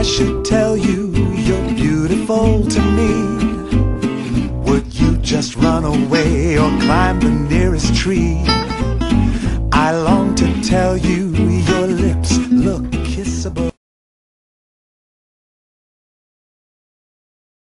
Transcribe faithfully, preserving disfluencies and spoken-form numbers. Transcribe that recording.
should tell you you're beautiful to me, would you just run away or climb the nearest tree? I long to tell you